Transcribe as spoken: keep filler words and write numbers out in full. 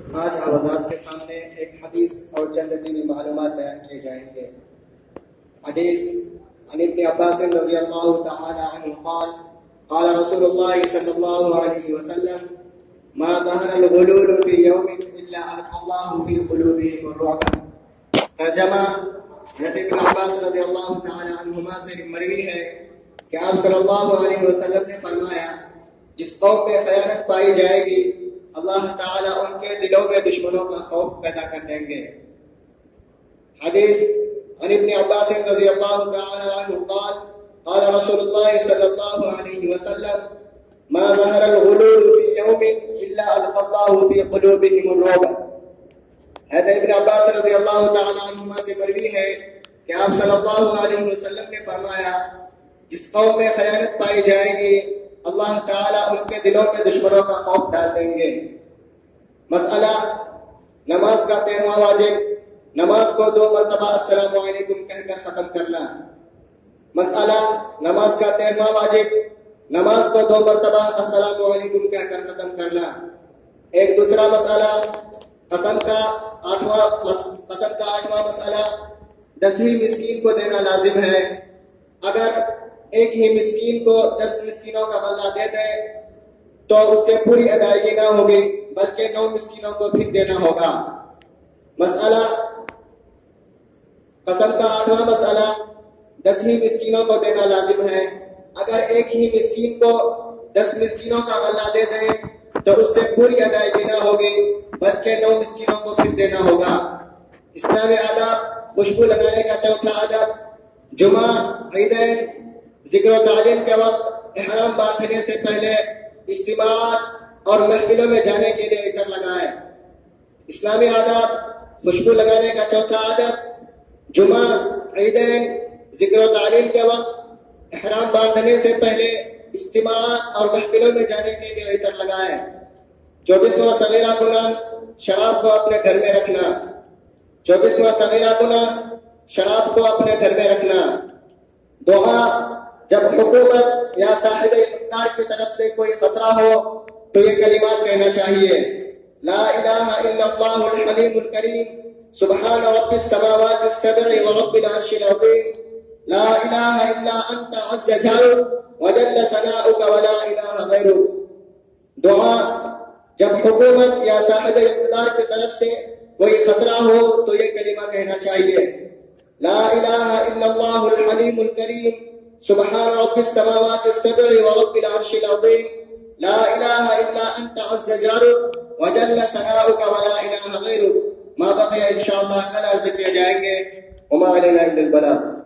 آج آوازات کے سامنے ایک حدیث اور چند دینی معلومات بیان کیے جائیں گے۔ حدیث عن ابن عباس رضی اللہ تعالی عنہ قال قال رسول اللہ صلی اللہ علیہ وسلم ما ظهر الغلول في يوم الا القى الله في قلوبهم الرعب۔ ترجمہ، حضرت ابن عباس رضی اللہ تعالی عنہما سے مروی ہے کہ آپ صلی اللہ علیہ وسلم نے فرمایا، جس قوم میں خیانت پائی جائے گی اللہ تعالیٰ ان کے دلوں میں دشمنوں کا خوف پیدا کر دیں گے۔ حدیث عن ابن عباس رضی اللہ تعالی عنہ قال قال رسول اللہ صلی اللہ علیہ وسلم ما ظهر الغلول في يوم الا القى الله في قلوبهم الرعب۔ حضرت ابن عباس رضی اللہ تعالی عنہما سے مروی ہے کہ آپ صلی اللہ علیہ وسلم نے فرمایا، جس قوم میں خیانت پائی جائے گی اللہ تعالیٰ ان کے دلوں میں دشمنوں کا خوف ڈال دیں گے۔ مسئلہ، نماز کا تیرواں واجب نماز کو دو مرتبہ السلام علیکم کہہ کر ختم کرنا۔ مسئلہ، نماز کا تیرواں واجب نماز کو دو مرتبہ السلام علیکم کہہ کر ختم کرنا۔ ایک دوسرا مسئلہ، قسم کا آٹھواں قسم کا آٹھواں مسئلہ، دسویں مسکین کو دینا لازم ہے۔ اگر ایک ہی مسکین کو دس مسکینوں کا غلہ دے دے تو اس سے پوری ادائیگی نہ ہوگی بلکہ نو مسکینوں کو پھر دینا ہوگا۔ مسئلہ، قسم کا آٹھواں مسئلہ، دسویں مسکینوں کو دینا لازم ہے۔ اگر ایک ہی مسکین کو دس مسکینوں کا غلہ دے دیں تو اس سے پوری ادائیگی نہ ہوگی بلکہ نو مسکینوں کو پھر دینا ہوگا۔ اسلامی آداب، خوشبو لگانے کا چوتھا ادب، جمعہ، عیدین، ذکر و تعلیم کے وقت احرام باندھنے سے پہلے اجتماعات اور محفلوں میں جانے کے لیے عطر لگائے۔ اسلامی آداب، خوشبو لگانے کا چوتھا ادب، جمعہ، عیدین، ذکر و تعلیم کے وقت احرام باندھنے سے پہلے اجتماعات اور محفلوں میں جانے کے لیے عطر لگائے۔ چوبیسواں صغیرہ گناہ، شراب کو اپنے گھر میں رکھنا۔ چوبیسواں صغیرہ گناہ، شراب کو اپنے گھر میں رکھنا۔ دعا، جب حکومت یا صاحب اقتدار کی طرف سے کوئی خطرہ ہو تو یہ کلمات کہنا چاہیے: لا الہ الا اللہ الحلیم الکریم، سبحان رب السماوات السبع ورب العرش العظیم، لا الہ الا انت عز جارک وجل ثناؤک ولا الہ غیرک۔ دعا، جب حکومت یا صاحب اقتدار کی طرف سے کوئی خطرہ ہو تو یہ کلمہ کہنا چاہیے: لا الہ الا اللہ الحلیم الکریم، سبحان رب السماوات السبع ورب العرش العظیم، لا الہ الا انت عز جارک وجل ثناؤک ولا الہ غیرک۔ ما بقی انشاءاللہ کل عرض کیے جائیں گے۔ وما علینا الا البلاغ۔